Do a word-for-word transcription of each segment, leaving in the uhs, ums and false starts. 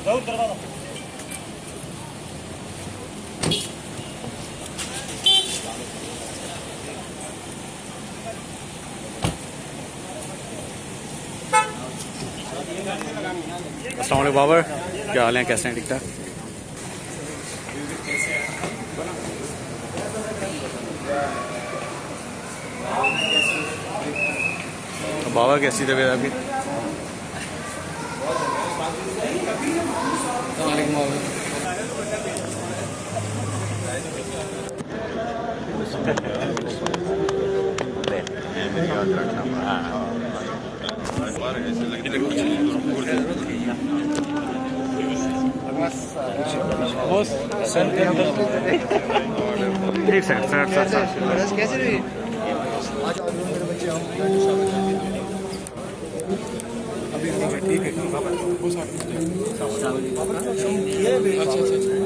अस्सलाम वालेकुम बाबर, क्या हाल है, कैसे हैं? ठीक ठाक। बाबर कैसी तबीयत आपकी? एक सेकंड सर सर सर कैसे रही आज और मेरे बच्चे हम अभी ठीक है वो साथ अच्छा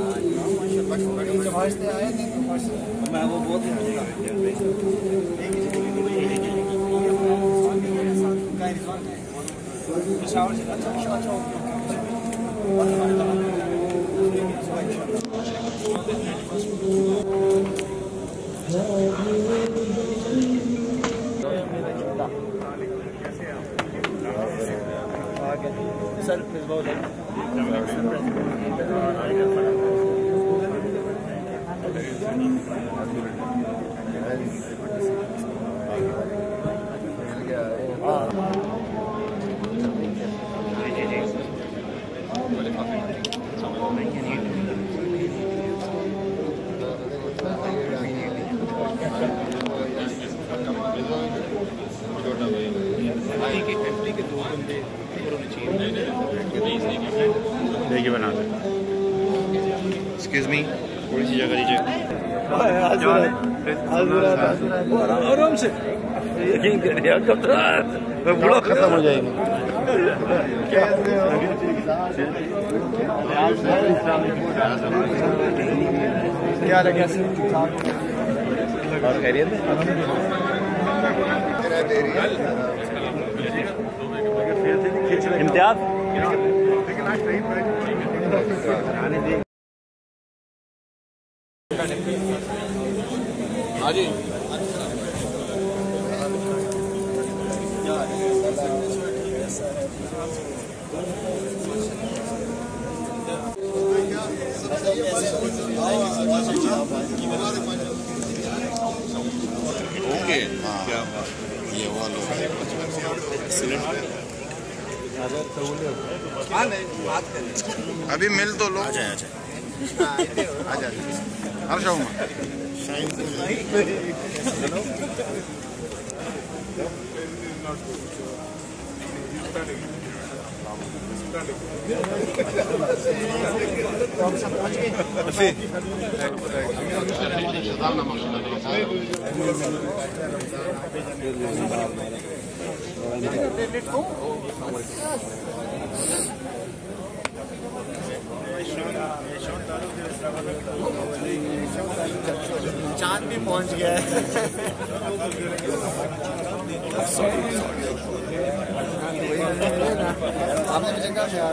अच्छा आए मैं वो बहुत सर देखिए बना दे। एक्सक्यूज मी, थोड़ी सी जगह दीजिए। आराम से यकीन करिए, बूढ़ा खत्म हो जाएगा। क्या लगे और खैरियत है? इम्तियाज हाँ जी होंगे क्या ये वो लोग अभी मिल तो लो। आ जाए आ जाए आ जाए हर शाहू चांद भी पहुंच गया है।